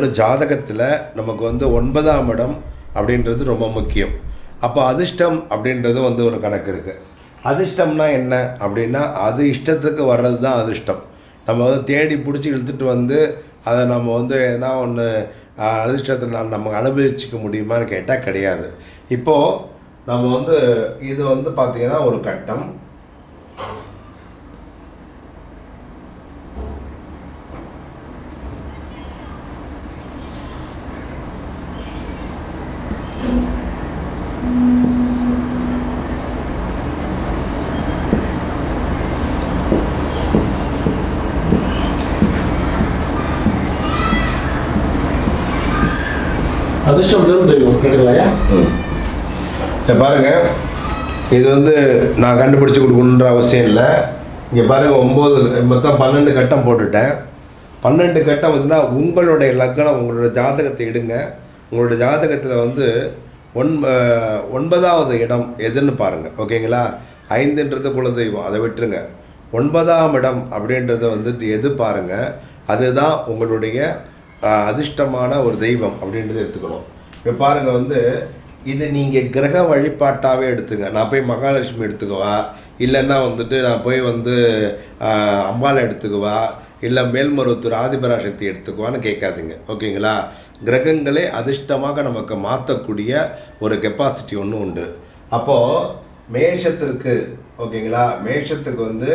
ஒரு ஜாதகத்தில் நமக்கு வந்து 9ஆம் இடம் அப்படின்றது ரொம்ப முக்கியம். அப்போ அதிர்ஷ்டம் அப்படின்றது வந்து ஒரு கணக்கு இருக்குது. அதிர்ஷ்டம்னா என்ன அப்படின்னா, அது இஷ்டத்துக்கு வர்றது தான் அதிர்ஷ்டம். நம்ம வந்து தேடி பிடிச்சி இழுத்துட்டு வந்து அதை நம்ம வந்து எதனா ஒன்று அதிர்ஷ்டத்தை நம்ம அனுபவிச்சிக்க முடியுமான்னு கேட்டால் கிடையாது. இப்போது நம்ம வந்து இது வந்து பார்த்திங்கன்னா ஒரு கட்டம். அதிர்ஷ்டம் தரும் தெய்வம் கேட்டுக்கலையா? இதை பாருங்கள், இது வந்து நான் கண்டுபிடிச்சி கொடுக்கணுன்ற அவசியம் இல்லை. இங்கே பாருங்கள், 9 மொத்தம் 12 கட்டம் போட்டுட்டேன். 12 கட்டம் வந்துன்னா உங்களுடைய லக்னம், உங்களோட ஜாதகத்தை எடுங்க. உங்களோட ஜாதகத்தில் வந்து 9வது இடம் எதுன்னு பாருங்கள். ஓகேங்களா? 5ன்றது குலதெய்வம், அதை விட்டுருங்க. 9ஆம் இடம் அப்படின்றத வந்துட்டு எது பாருங்கள், அதுதான் உங்களுடைய அதிர்ஷ்டமான ஒரு தெய்வம் அப்படின்றத எடுத்துக்கணும். இப்போ பாருங்கள், வந்து இது நீங்கள் கிரக வழிபாட்டாகவே எடுத்துங்க. நான் போய் மகாலட்சுமி எடுத்துக்குவா, இல்லைன்னா வந்துட்டு நான் போய் வந்து அம்பாளை எடுத்துக்குவா, இல்லை மேல்மருவத்தூர் ஆதிபராசக்தி எடுத்துக்குவான்னு கேட்காதீங்க. ஓகேங்களா? கிரகங்களே அதிர்ஷ்டமாக நமக்கு மாற்றக்கூடிய ஒரு கெப்பாசிட்டி ஒன்று உண்டு. அப்போது மேஷத்திற்கு, ஓகேங்களா, மேஷத்துக்கு வந்து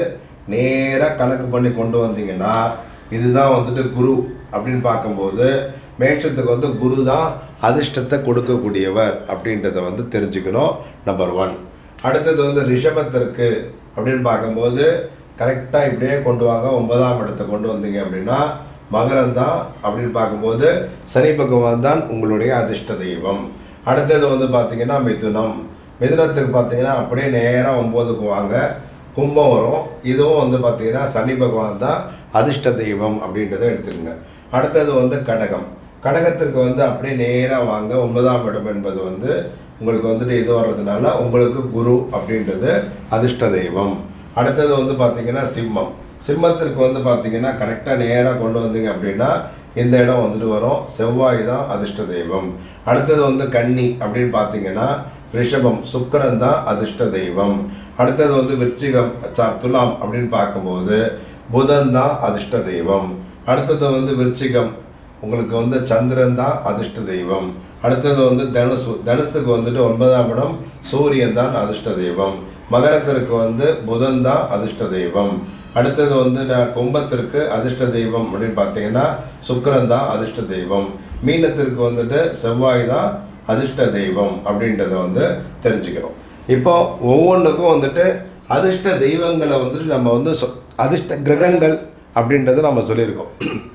நேராக கணக்கு பண்ணி கொண்டு வந்தீங்கன்னா இதுதான் வந்துட்டு குரு அப்படின்னு பார்க்கும்போது மேஷத்துக்கு வந்து குரு தான் அதிர்ஷ்டத்தை கொடுக்கக்கூடியவர் அப்படின்றத வந்து தெரிஞ்சுக்கணும். நம்பர் 1. அடுத்தது வந்து ரிஷபத்திற்கு அப்படின்னு பார்க்கும்போது கரெக்டாக இப்படியே கொண்டு வாங்க. 9ஆம் இடத்தை கொண்டு வந்தீங்க அப்படின்னா மகரம் தான் அப்படின்னு பார்க்கும்போது சனி பகவான் தான் உங்களுடைய அதிர்ஷ்ட தெய்வம். அடுத்தது வந்து பார்த்திங்கன்னா மிதுனம். மிதுனத்துக்கு பார்த்திங்கன்னா அப்படியே நேராக 9க்கு வாங்க, கும்பம் வரும். இதுவும் வந்து பார்த்திங்கன்னா சனி பகவான் தான் அதிர்ஷ்ட தெய்வம் அப்படின்றத எடுத்துக்கோங்க. அடுத்தது வந்து கடகம். கடகத்திற்கு வந்து அப்படியே நேராக வாங்க. 9ஆம் இடம் என்பது வந்து உங்களுக்கு வந்துட்டு இது வர்றதுனால உங்களுக்கு குரு அப்படின்றது அதிர்ஷ்ட தெய்வம். அடுத்தது வந்து பார்த்திங்கன்னா சிம்மம். சிம்மத்திற்கு வந்து பார்த்திங்கன்னா கரெக்டாக நேராக கொண்டு வந்தீங்க அப்படின்னா இந்த இடம் வந்துட்டு வரும். செவ்வாய் தான் அதிர்ஷ்ட தெய்வம். அடுத்தது வந்து கன்னி அப்படின்னு பார்த்திங்கன்னா ரிஷபம், சுக்கிரன் தான் அதிர்ஷ்ட தெய்வம். அடுத்தது வந்து விருச்சிகம், துலாம் அப்படின்னு பார்க்கும்போது புதன் தான் அதிர்ஷ்ட தெய்வம். அடுத்தது வந்து விருச்சிகம், உங்களுக்கு வந்து சந்திரன் தான் அதிர்ஷ்ட தெய்வம். அடுத்தது வந்து தனுசு. தனுசுக்கு வந்துட்டு 9ஆம் இடம் சூரியன் தான் அதிர்ஷ்ட தெய்வம். மகரத்திற்கு வந்து புதன் தான் அதிர்ஷ்ட தெய்வம். அடுத்தது வந்து கும்பத்திற்கு அதிர்ஷ்ட தெய்வம் அப்படின்னு பார்த்தீங்கன்னா சுக்கிரன் தான் அதிர்ஷ்ட தெய்வம். மீனத்திற்கு வந்துட்டு செவ்வாய் தான் அதிர்ஷ்ட தெய்வம் அப்படின்றத வந்து தெரிஞ்சுக்கணும். இப்போ ஒவ்வொன்றுக்கும் வந்துட்டு அதிர்ஷ்ட தெய்வங்களை வந்துட்டு நம்ம வந்து அதிர்ஷ்ட கிரகங்கள் அப்படின்றத நம்ம சொல்லியிருக்கோம்.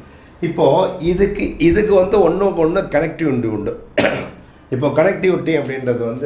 இப்போது இதுக்கு வந்து ஒன்றுக்கு ஒன்று கனெக்டிவிட்டி உண்டு. இப்போ கனெக்டிவிட்டி அப்படின்றது வந்து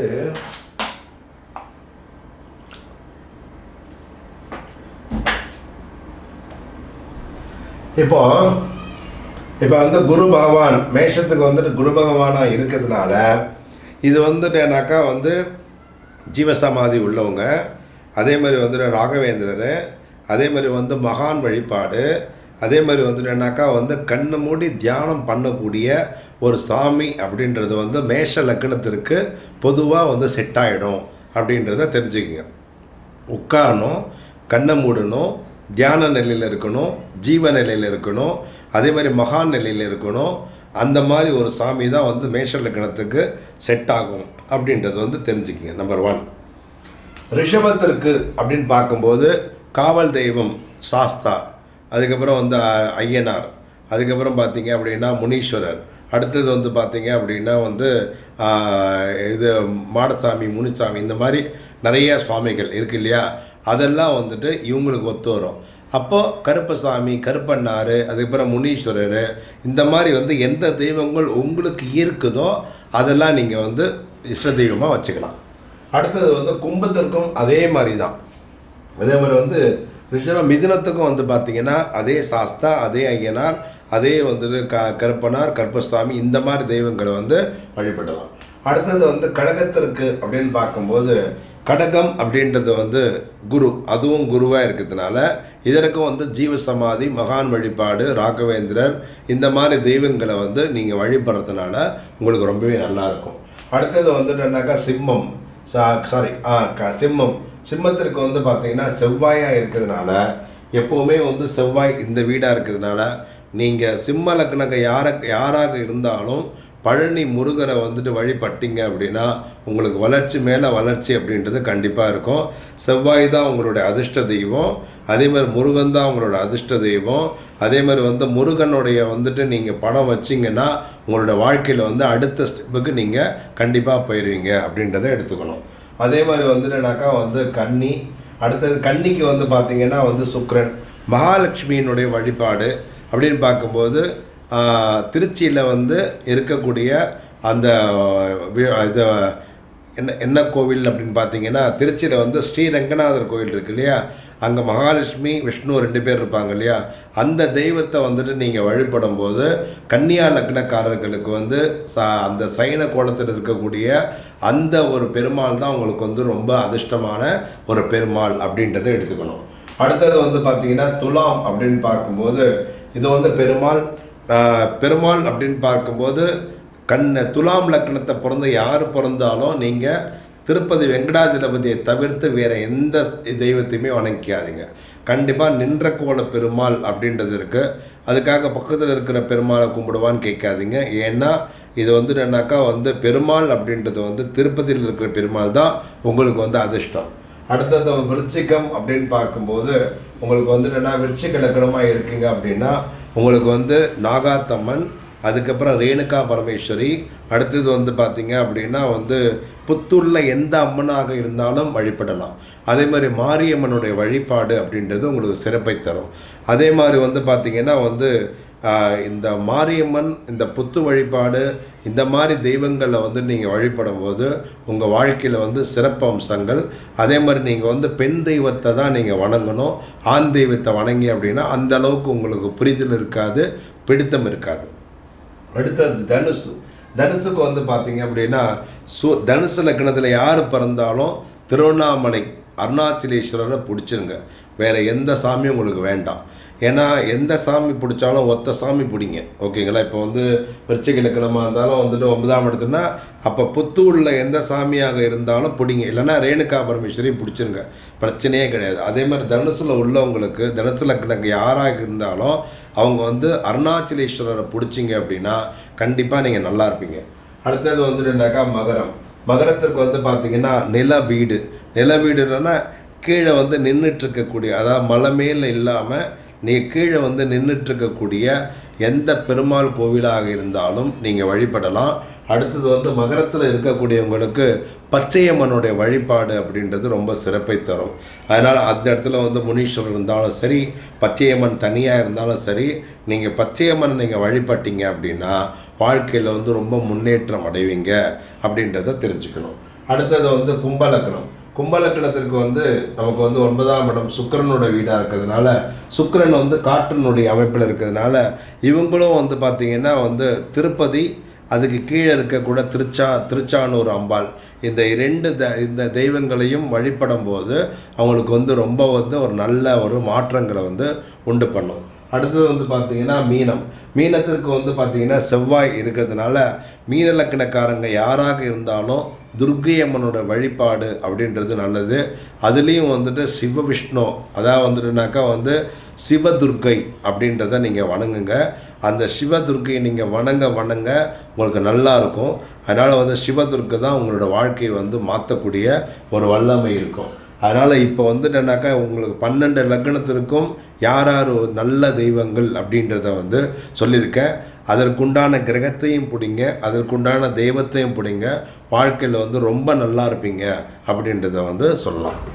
இப்போ வந்து குரு பகவான் மேஷத்துக்கு வந்துட்டு குரு பகவானாக இருக்கிறதுனால இது வந்துட்டுனாக்கா வந்து ஜீவசமாதி உள்ளவங்க, அதே மாதிரி வந்துட்டு ராகவேந்திரர், அதே மாதிரி வந்து மகான் வழிபாடு, அதே மாதிரி வந்துட்டுனாக்கா வந்து கண்ணு மூடி தியானம் பண்ணக்கூடிய ஒரு சாமி அப்படின்றது வந்து மேஷ லக்னத்திற்கு பொதுவாக வந்து செட் ஆகிடும் அப்படின்றத தெரிஞ்சுக்கிங்க. உட்காரணும், கண்ணை மூடணும், தியான நிலையில் இருக்கணும், ஜீவ நிலையில் இருக்கணும், அதே மாதிரி மகான் நிலையில் இருக்கணும். அந்த மாதிரி ஒரு சாமி தான் வந்து மேஷ லக்னத்துக்கு செட் ஆகும் அப்படின்றது வந்து தெரிஞ்சுக்கிங்க. நம்பர் 1. ரிஷபத்திற்கு அப்படின்னு பார்க்கும்போது காவல் தெய்வம் சாஸ்தா, அதுக்கப்புறம் வந்து ஐயனார், அதுக்கப்புறம் பார்த்தீங்க அப்படின்னா முனீஸ்வரர், அடுத்தது வந்து பார்த்தீங்க அப்படின்னா வந்து இது மாடசாமி, முனிசாமி, இந்த மாதிரி நிறைய சுவாமிகள் இருக்குது இல்லையா, அதெல்லாம் வந்துட்டு இவங்களுக்கு ஒத்து வரும். அப்போது கருப்பசாமி, கருப்பண்ணார், அதுக்கப்புறம் முனீஸ்வரர், இந்த மாதிரி வந்து எந்த தெய்வங்கள் உங்களுக்கு இருக்குதோ அதெல்லாம் நீங்கள் வந்து இஷ்ட தெய்வமாக வச்சுக்கலாம். அடுத்தது வந்து கும்பத்திற்கும் அதே மாதிரி தான். அதே மாதிரி வந்து ரிஷப மிதுனத்துக்கும் வந்து பார்த்திங்கன்னா அதே சாஸ்தா, அதே ஐயனார், அதே வந்துட்டு கருப்பனார், கருப்பசாமி, இந்த மாதிரி தெய்வங்களை வந்து வழிபடலாம். அடுத்தது வந்து கடகத்திற்கு அப்படின்னு பார்க்கும்போது கடகம் அப்படின்றது வந்து குரு, அதுவும் குருவாக இருக்கிறதுனால இதற்கும் வந்து ஜீவசமாதி, மகான் வழிபாடு, ராகவேந்திரர் இந்த மாதிரி தெய்வங்களை வந்து நீங்கள் வழிபடுறதுனால உங்களுக்கு ரொம்பவே நல்லாயிருக்கும். அடுத்தது வந்துட்டுனாக்கா சிம்மம், சிம்மத்திற்கு வந்து பார்த்திங்கன்னா செவ்வாயாக இருக்கிறதுனால, எப்போவுமே வந்து செவ்வாய் இந்த வீடாக இருக்கிறதுனால நீங்கள் சிம்ம லக்னங்க யாராக இருந்தாலும் பழனி முருகரை வந்துட்டு வழிபட்டீங்க அப்படின்னா உங்களுக்கு வளர்ச்சி மேலே வளர்ச்சி அப்படின்றது கண்டிப்பாக இருக்கும். செவ்வாய் தான் உங்களுடைய அதிர்ஷ்ட தெய்வம், அதே மாதிரி முருகன் தான் உங்களோட அதிர்ஷ்ட தெய்வம். அதே மாதிரி வந்து முருகனுடைய வந்துட்டு நீங்கள் படம் வச்சிங்கன்னா உங்களோட வாழ்க்கையில் வந்து அடுத்த ஸ்டெப்புக்கு நீங்கள் கண்டிப்பாக போயிடுவீங்க அப்படின்றத எடுத்துக்கணும். அதே மாதிரி வந்துட்டுனாக்கா வந்து கன்னி, அடுத்தது கன்னிக்கு வந்து பார்த்திங்கன்னா வந்து சுக்கிரன், மகாலட்சுமியினுடைய வழிபாடு அப்படின்னு பார்க்கும்போது திருச்சியில் வந்து இருக்கக்கூடிய அந்த இது என்ன கோவில் அப்படின்னு பார்த்தீங்கன்னா, திருச்சியில் வந்து ஸ்ரீரங்கநாதர் கோவில் இருக்கு இல்லையா, அங்கே மகாலட்சுமி விஷ்ணு 2 பேர் இருப்பாங்க இல்லையா, அந்த தெய்வத்தை வந்துட்டு நீங்கள் வழிபடும் போது கன்னியா லக்னக்காரர்களுக்கு வந்து அந்த சைன கோலத்தில் இருக்கக்கூடிய அந்த ஒரு பெருமாள் தான் உங்களுக்கு வந்து ரொம்ப அதிர்ஷ்டமான ஒரு பெருமாள் அப்படின்றத எடுத்துக்கணும். அடுத்தது வந்து பார்த்திங்கன்னா துலாம் அப்படின்னு பார்க்கும்போது இது வந்து பெருமாள் அப்படின்னு பார்க்கும்போது துலாம் லக்னத்தை பிறந்த யார் பிறந்தாலும் நீங்கள் திருப்பதி வெங்கடாஜலபதியை தவிர்த்து வேறு எந்த தெய்வத்தையுமே வணங்கிக்காதீங்க. கண்டிப்பாக நின்ற கோல பெருமாள் அப்படின்றது இருக்குது, அதுக்காக பக்கத்தில் இருக்கிற பெருமாளை கும்பிடுவான்னு கேட்காதீங்க. ஏன்னா இது வந்து என்னன்னாக்கா வந்து பெருமாள் அப்படின்றது வந்து திருப்பதியில் இருக்கிற பெருமாள் தான் உங்களுக்கு வந்து அதிர்ஷ்டம். அடுத்தது விருச்சிகம் அப்படின்னு பார்க்கும்போது உங்களுக்கு வந்து என்னென்னா விருச்சிக லக்னமாக இருக்குங்க அப்படின்னா உங்களுக்கு வந்து நாகாத்தம்மன், அதுக்கப்புறம் ரேணுகா பரமேஸ்வரி, அடுத்தது வந்து பார்த்திங்க அப்படின்னா வந்து புத்துள்ள எந்த அம்மனாக இருந்தாலும் வழிபடலாம். அதே மாதிரி மாரியம்மனுடைய வழிபாடு அப்படின்றது உங்களுக்கு சிறப்பை தரும். அதே மாதிரி வந்து பார்த்திங்கன்னா வந்து இந்த மாரியம்மன், இந்த புத்து வழிபாடு, இந்த மாதிரி தெய்வங்களை வந்து நீங்கள் வழிபடும் போது உங்கள் வாழ்க்கையில் வந்து சிறப்பு அம்சங்கள். அதே மாதிரி நீங்கள் வந்து பெண் தெய்வத்தை தான் நீங்கள் வணங்கணும். ஆண் தெய்வத்தை வணங்கி அப்படின்னா அந்த அளவுக்கு உங்களுக்கு புரிதல் இருக்காது, பிடித்தம் இருக்காது. அடுத்தது தனுசுக்கு வந்து பார்த்தீங்க அப்படின்னா தனுசு லக்னத்தில் யார் பிறந்தாலும் திருவண்ணாமலை அருணாச்சலேஸ்வரரை பிடிச்சிருங்க, வேறு எந்த சாமியும் உங்களுக்கு வேண்டாம். ஏன்னா எந்த சாமி பிடிச்சாலும் ஒத்த சாமி பிடிங்க, ஓகேங்களா. இப்போ வந்து விருச்சிக லக்னமாக இருந்தாலும் வந்துட்டு 9ஆம் இடத்துனா அப்போ புத்து உள்ள எந்த சாமியாக இருந்தாலும் பிடிங்க, இல்லைன்னா ரேணுகா பரமேஸ்வரி பிடிச்சிருங்க, பிரச்சனையே கிடையாது. அதே மாதிரி தனுசில் உள்ளவங்களுக்கு, தனுசு லக்னங்க யாராக இருந்தாலும் அவங்க வந்து அருணாச்சலேஸ்வரரை பிடிச்சிங்க அப்படின்னா கண்டிப்பாக நீங்கள் நல்லா இருப்பீங்க. அடுத்தது வந்துட்டுனாக்கா மகரத்திற்கு வந்து பார்த்திங்கன்னா நில வீடுன்னா கீழே வந்து நின்றுட்டுருக்கக்கூடிய, அதாவது மலை மேலே இல்லாமல் கீழே வந்து நின்றுட்டுருக்கக்கூடிய எந்த பெருமாள் கோவிலாக இருந்தாலும் நீங்கள் வழிபடலாம். அடுத்தது வந்து மகரத்தில் இருக்கக்கூடியவங்களுக்கு பச்சையம்மனுடைய வழிபாடு அப்படின்றது ரொம்ப சிறப்பை தரும். அதனால் அந்த இடத்துல வந்து முனீஸ்வரர் இருந்தாலும் சரி, பச்சையம்மன் தனியாக இருந்தாலும் சரி, நீங்கள் பச்சையம்மன் நீங்கள் வழிபட்டீங்க அப்படின்னா வாழ்க்கையில் வந்து ரொம்ப முன்னேற்றம் அடைவீங்க அப்படின்றத தெரிஞ்சுக்கணும். அடுத்தது வந்து கும்பலக்கணத்திற்கு வந்து நமக்கு வந்து 9ஆம் இடம் சுக்கிரனோட வீடாக இருக்கிறதுனால, சுக்கிரன் வந்து காற்றினுடைய அமைப்பில் இருக்கிறதுனால இவங்களும் வந்து பார்த்திங்கன்னா வந்து திருப்பதி, அதுக்கு கீழே இருக்கக்கூட திருச்சானூர் அம்பாள், இந்த தெய்வங்களையும் வழிபடும் போது அவங்களுக்கு வந்து ரொம்ப வந்து ஒரு நல்ல ஒரு மாற்றங்களை வந்து உண்டு பண்ணும். அடுத்தது வந்து பார்த்திங்கன்னா மீனத்திற்கு வந்து பார்த்திங்கன்னா செவ்வாய் இருக்கிறதுனால மீன லக்னக்காரங்க யாராக இருந்தாலும் துர்க்கை அம்மனோட வழிபாடு அப்படின்றது நல்லது. அதுலேயும் வந்துட்டு சிவ விஷ்ணு, அதாவது வந்துட்டுனாக்கா வந்து சிவதுர்க்கை அப்படின்றத நீங்கள் வணங்குங்க. அந்த சிவதுர்க்கையை நீங்கள் வணங்க உங்களுக்கு நல்லா இருக்கும். அதனால் வந்து சிவதுர்க்கை தான் உங்களோட வாழ்க்கையை வந்து மாற்றக்கூடிய ஒரு வல்லமை இருக்கும். அதனால் இப்போ வந்துட்டுனாக்கா உங்களுக்கு 12 லக்னத்திற்கும் யார் நல்ல தெய்வங்கள் அப்படின்றத வந்து சொல்லியிருக்கேன். அதற்குண்டான கிரகத்தையும் பிடிங்க, அதற்குண்டான தெய்வத்தையும் பிடிங்க, வாழ்க்கையில் வந்து ரொம்ப நல்லா இருப்பீங்க அப்படின்றத வந்து சொல்லலாம்.